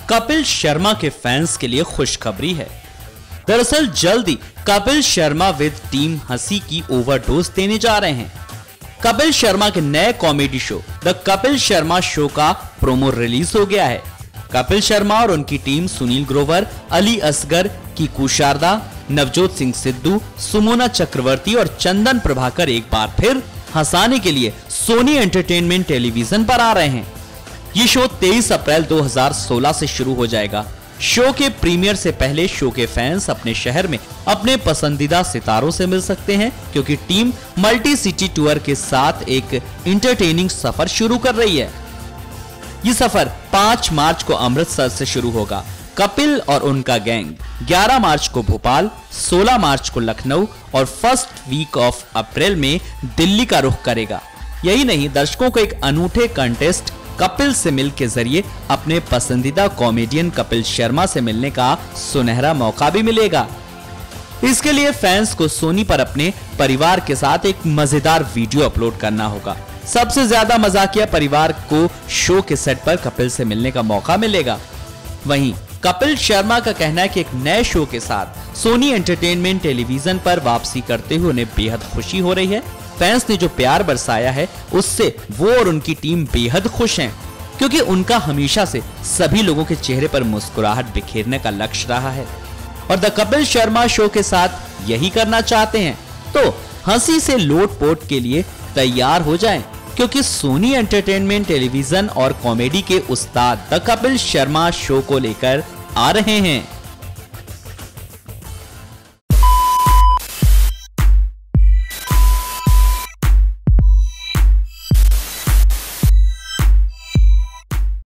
कपिल शर्मा के फैंस के लिए खुशखबरी है। दरअसल जल्द ही कपिल शर्मा विद टीम हंसी की ओवरडोज देने जा रहे हैं। कपिल शर्मा के नए comedy show the Kapil Sharma show का प्रोमो रिलीज हो गया है। कपिल शर्मा और उनकी टीम सुनील ग्रोवर, अली असगर, कीकू शारदा, नवजोत सिंह सिद्धू, सुमोना चक्रवर्ती और चंदन प्रभाकर एक बार फिर हंसाने के लिए सोनी एंटरटेनमेंट टेलीविजन पर आ रहे हैं। ये शो 23 अप्रैल 2016 से शुरू हो जाएगा। शो के प्रीमियर से पहले शो के फैंस अपने शहर में अपने पसंदीदा सितारों से मिल सकते हैं, क्योंकि टीम मल्टी सिटी टूर के साथ एक एंटरटेनिंग सफर शुरू कर रही है। ये सफर 5 मार्च को अमृतसर से शुरू होगा। कपिल और उनका गैंग 11 मार्च को भोपाल, 16 मार्च को लखनऊ और फर्स्ट वीक ऑफ अप्रैल में दिल्ली का रुख करेगा। यही नहीं, दर्शकों को एक अनूठे कंटेस्ट कपिल से मिल के जरिए अपने पसंदीदा कॉमेडियन कपिल शर्मा से मिलने का सुनहरा मौका भी मिलेगा। इसके लिए फैंस को सोनी पर अपने परिवार के साथ एक मजेदार वीडियो अपलोड करना होगा। सबसे ज्यादा मजाकिया परिवार को शो के सेट पर कपिल से मिलने का मौका मिलेगा। वहीं कपिल शर्मा का कहना है कि एक नए शो के साथ सोनी एंटरटेनमेंट टेलीविजन पर वापसी करते हुए उन्हें बेहद खुशी हो रही है। फैंस ने जो प्यार बरसाया है उससे वो और उनकी टीम बेहद खुश हैं, क्योंकि उनका हमेशा से सभी लोगों के चेहरे पर मुस्कुराहट बिखेरने का लक्ष्य रहा है और द कपिल शर्मा शो के साथ यही करना चाहते हैं। तो हंसी से लोटपोट के लिए तैयार हो जाएं, क्योंकि सोनी एंटरटेनमेंट टेलीविजन और कॉमेडी के उस्ताद द कपिल शर्मा शो को लेकर आ रहे हैं।